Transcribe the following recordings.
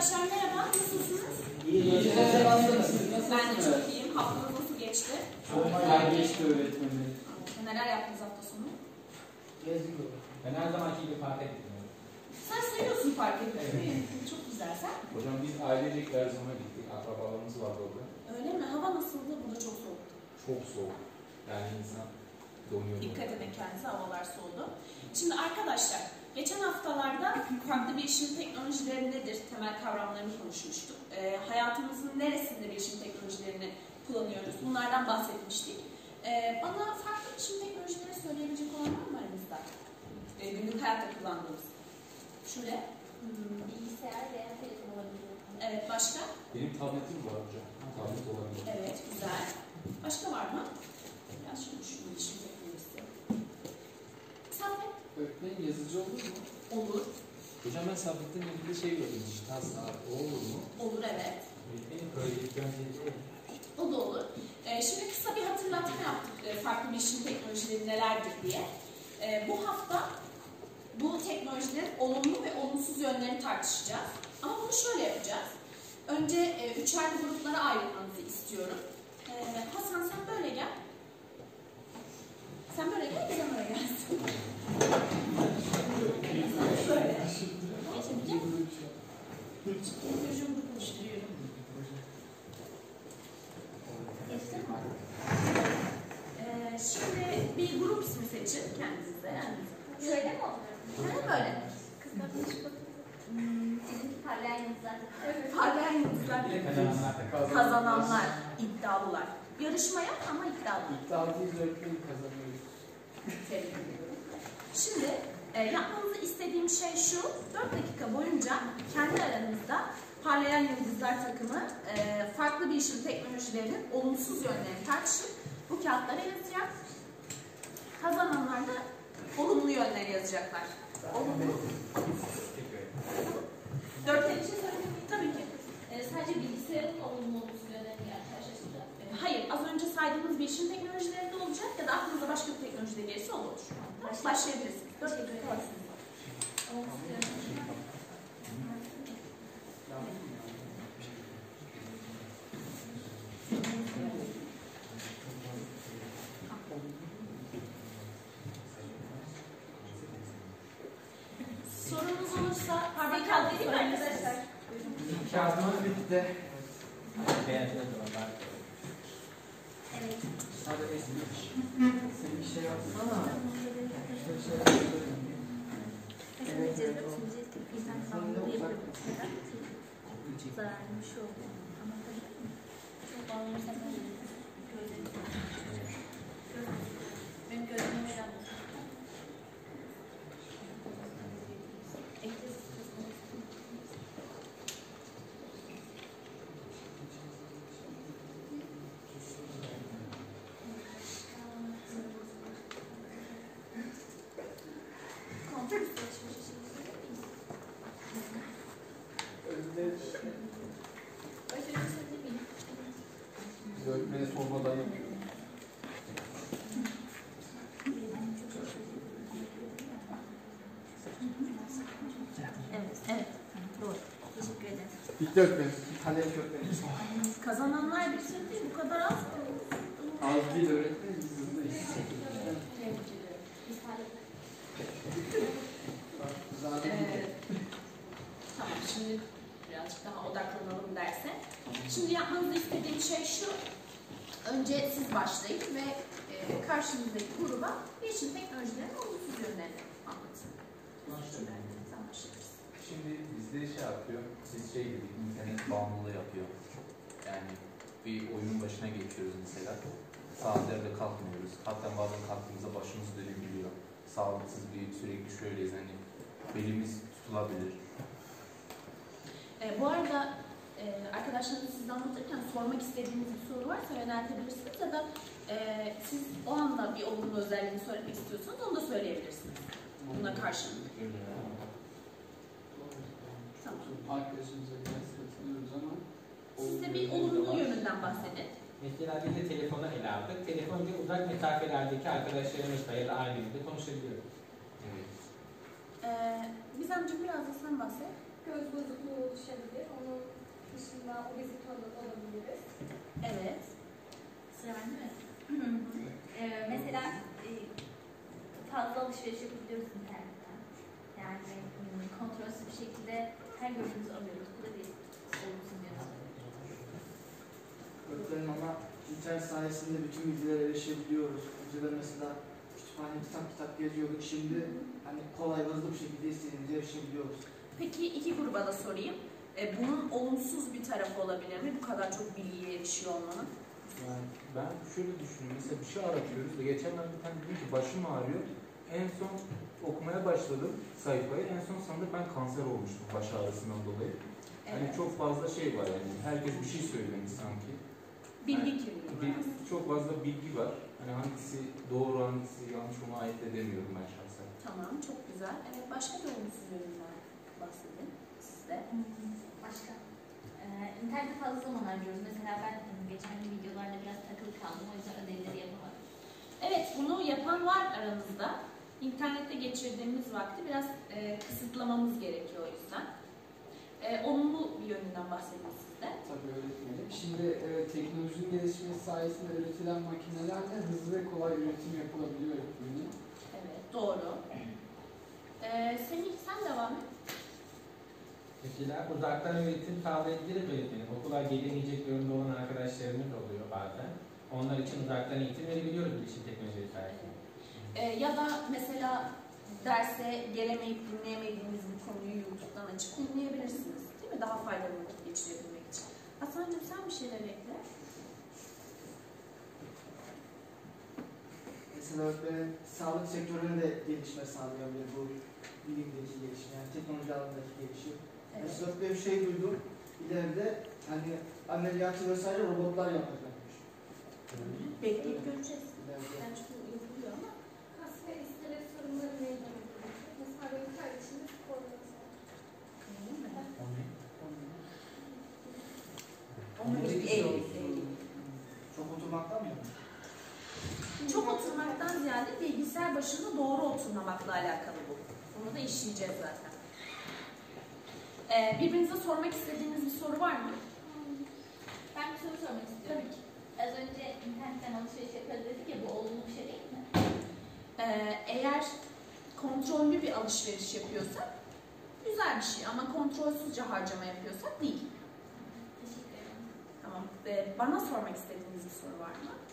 Arkadaşlar merhaba, nasılsınız? İyi. Ben de çok iyiyim. Haftanız nasıl geçti? Çok güzel geçti öğretmenim. Neler yaptınız hafta sonu? Yazık. Ben her zamanki gibi parka gittim. Sen seviyorsun park etmeyi. Evet. Çok güzel. Sen? Hocam biz ailecek Erzurum'a gittik. Akrabalarımız vardı orada. Öyle mi? Hava nasıldı? Burada çok soğuktu. Çok soğuk. Yani insan donuyor. Dikkat edin kendinize, havalar soğudu. Şimdi arkadaşlar, geçen haftalarda farklı bilişim teknolojileri nedir, temel kavramlarını konuşmuştuk. Hayatımızın neresinde bilişim teknolojilerini kullanıyoruz, bunlardan bahsetmiştik. Bana farklı bilişim teknolojileri söyleyebilecek olan var mı aranızda? Günlük hayatta kullandığımız. Şöyle. Bilgisayar veya telefon olabilir. Evet, başka? Benim tabletim var hocam. Tablet olabilir. Evet, güzel. Başka var mı? Biraz şunu bilişim teknolojisi. Samet? Öğretmenim yazıcı olur mu? Olur. Hocam ben sabretten ilgili şey gördüm. Dijital saat. O olur mu? Olur, evet. Benim projelik öncelikli. O da olur. Şimdi kısa bir hatırlatma yaptık farklı bilişim teknolojileri nelerdir diye. Bu hafta bu teknolojilerin olumlu ve olumsuz yönlerini tartışacağız. Ama bunu şöyle yapacağız. Önce üçer gruplara ayrılmanızı istiyorum. Hasan sen böyle gel. Sen böyle gel, sen böyle gelsin. Böyle. Geçebileceğim. Teknolojimi konuşturuyorum. Şimdi bir grup ismi seçin kendinize. Şöyle mi oluyor? Böyle. Parlayan yıldızlar. Parlayan yıldızlar, kazananlar, iddialılar. Yarışma yap ama iddialı. İddialıyız öğretmenim, kazanıyoruz. Tebrik ediyorum. Şimdi yapmanızı istediğim şey şu: 4 dakika boyunca kendi aranızda parlayan yıldızlar takımı farklı bilişim teknolojilerinin olumsuz yönlerini tartışıp bu kağıtlara yazacak. Kazananlar da olumlu yönleri yazacaklar. Olumlu. 4 dakika söylemek tabii ki. Sadece bilgisayarın olumlu olumsuz yönlerini karşılaştıracağız. Hayır, az önce saydığımız bilişim teknolojilerinde olacak ya da aklınıza başka bir teknoloji de gelirse o da olur. Başlayabilirsiniz. 4 dakika var. Sorunuz olursa parmak değil mi arkadaşlar? Kağıdımız bitti. Beğendim hocam. Evet. Hadi eski. Sen bir şey yapsana. Zararlı bir şey oldu. Ama tabii çok bağlanırsak Benim gözümü veren Biz öğretmene sormadan yapıyoruz. Evet, doğru. Teşekkür ederim. Bitti öğretmenim. Kalem öğretmenim. Kazananlar bitirdi değil, bu kadar az. Az değil öğretmenim. Biz hızlıyız. Tamam, şimdi birazcık daha odaklanalım derse. Şimdi yapmanızı istediğim şey şu: önce siz başlayın ve karşınızdaki gruba bilişim teknolojilerinin olumsuz yönlerini anlatın. Sen başlayırsın. Şimdi bizde şey yapıyor, siz şey gibi internet bağımlılığı yapıyor. Yani bir oyunun başına geçiyoruz mesela. Saatlerde kalkmıyoruz. Hatta bazen kalktığımızda başımız dönebiliyor. Sağlıksız bir sürekli şöyleyiz, hani belimiz tutulabilir. Bu arada arkadaşlarınız size anlatırken sormak istediğiniz bir soru varsa yöneltebilirsiniz ya da siz o anda bir olumlu özelliğini söylemek istiyorsanız onu da söyleyebilirsiniz. Buna karşılık. Tamam. Arkadaşımıza biraz katılıyoruz ama Size bir olumlu yönünden bahsedin. Mesela biz de telefonu ele aldık. Telefonda uzak mesafelerdeki arkadaşlarımızla ya da ailemizle konuşabiliyoruz. Evet. Biz amcım biraz da sen bahset. göz bozukluğu oluşabilir. vizit olabiliriz. Evet. Sıra bende mi? Mesela fazla alışveriş yapabiliyoruz internetten. Yani kontrolsüz bir şekilde her gördüğümüzü alıyoruz. Bu da bir olumsuz yönü. Öğretmenim ama internet sayesinde bütün bilgilere erişebiliyoruz. Önceden mesela kütüphane kitap geziyorduk. Şimdi hani kolay hızlı bir şekilde istediğimize erişebiliyoruz. Peki iki gruba da sorayım. Bunun olumsuz bir tarafı olabilir mi? Bu kadar çok bilgiye erişiyor olmanın. Yani ben şöyle düşünüyorum. Mesela bir şey aratıyoruz da geçen ben bir tane dedim ki başım ağrıyor. En son okumaya başladım sayfayı. En son sanırım ben kanser olmuştum baş ağrısından dolayı. Hani çok fazla şey var yani. Herkes bir şey söylemiş sanki. Bilgi kirliliği. Çok fazla bilgi var. Hani hangisi doğru, hangisi yanlış onu ayırt edemiyorum ben şahsen. Tamam, çok güzel. Evet, başka bir olumsuz yönünden bahsedin sizde. Başka? İnternette fazla zaman harcıyoruz. Mesela ben geçen videolarda biraz takılı kaldım. O yüzden ödevleri yapamadım. Evet, bunu yapan var aranızda. İnternette geçirdiğimiz vakti biraz kısıtlamamız gerekiyor o yüzden. Olumlu bir yönünden bahsedin sizde. Tabii öğretmenim. Şimdi teknolojinin gelişmesi sayesinde üretilen makinelerle hızlı ve kolay üretim yapılabiliyor öğretmenim. Evet, doğru. Semih, sen devam et. Mesela uzaktan öğretim sağlayabiliriz öğretmenim. Okula gelemeyecek durumda olan arkadaşlarımız oluyor bazen. Onlar için uzaktan eğitim verebiliyoruz bilişim teknolojileri sayesinde. Ya da mesela derse gelemeyip dinleyemediğiniz bir konuyu YouTube'dan açıp dinleyebilirsiniz. Değil mi? Daha faydalı vakit geçirebilmek için. Hasan'cığım sen bir şeyler ekle. Mesela sağlık sektörüne de gelişme sağlayabilir bu bilimdeki gelişme, yani teknoloji alanındaki gelişim. Evet. Mesela bir şey duydum, ileride hani ameliyatı vesaire robotlar yapacakmış. Bekleyip göreceğiz. İleride. Bence bu yapılıyor ama. Kas ve iskelet sorunları meydana geliyor. Mesela benim kardeşimin sporda mesela. Çok oturmaktan mı? Çok oturmaktan ziyade bilgisayar başında doğru oturmamakla alakalı bu. Onu da işleyeceğiz zaten. Birbirinize sormak istediğiniz bir soru var mı? Ben bir soru sormak istiyorum. Tabii ki. Az önce internetten alışveriş yaparız dedik ya, bu olumlu bir şey değil mi? Eğer kontrollü bir alışveriş yapıyorsak güzel bir şey ama kontrolsüzce harcama yapıyorsak değil. Teşekkür ederim. Tamam. Bana sormak istediğiniz bir soru var mı?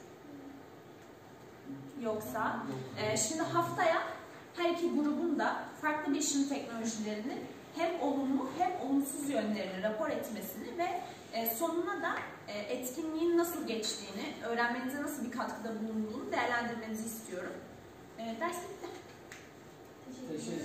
Yoksa şimdi haftaya her iki grubun da farklı bilişim teknolojilerini hem olumlu hem olumsuz yönlerini rapor etmesini ve sonuna da etkinliğin nasıl geçtiğini, öğrenmenize nasıl bir katkıda bulunduğunu değerlendirmenizi istiyorum. Ders bitti. Teşekkür ederim.